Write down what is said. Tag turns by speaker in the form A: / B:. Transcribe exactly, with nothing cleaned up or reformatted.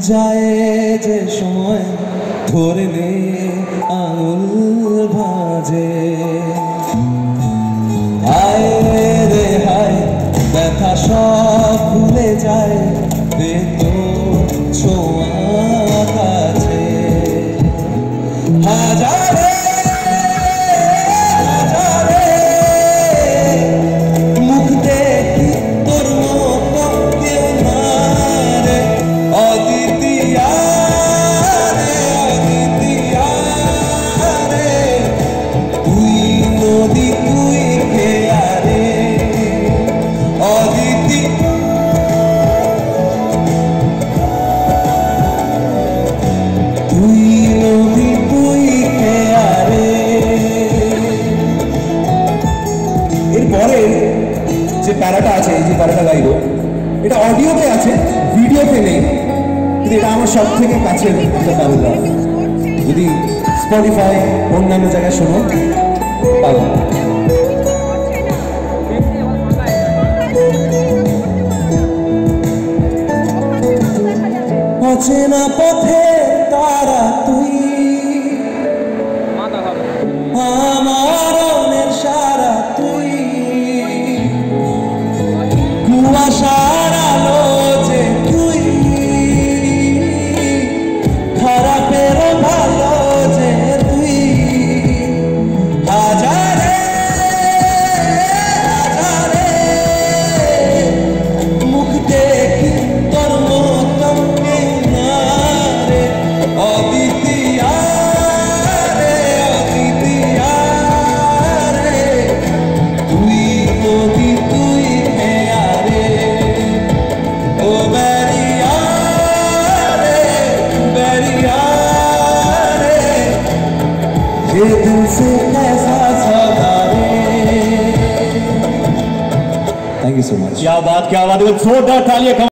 A: যায় যে সময় ধরলে আঙুল ভাজে, হায় রে হায় ব্যথা সব ভুলে যায় দে তো ছোঁয়া কাছে। হাজারে হাজারে মুখ দেখি তোর মতো কেউ না রে, অদ্বিতীয়া রে অদ্বিতীয়া রে, তুই নদী তুই খেয়া রে অদিতি, তুই নদী তুই খেয়া রে। এরপরে যে প্যারাটা আছে, এই যে প্যারাটা গাইবো, এটা অডিওতে আছে, ভিডিওতে নেই, কিন্তু এটা আমার সব থেকে কাছের একটা প্যারাগ্রাফ। যদি স্পটিফাই অন্যান্য জায়গায় শোনো পাবো। অচেনা পথে তারা তুই, আমার অনের সারা তুই, কুয়াশার আলো যে তুই, খারাপের ভালো যে তুই। হাজারে হাজারে মুখ দেখি তোর মতো কেউ না রে, অদ্বিতীয়া রে অদ্বিতীয়া রে, তুই নদী তুই খেয়া রে, ও বেরিয়া রে বেরিয়া রে, ये दिल से कैसा सदा रे। Thank you so much.
B: क्या बात क्या बात है, जोरदार तालियां।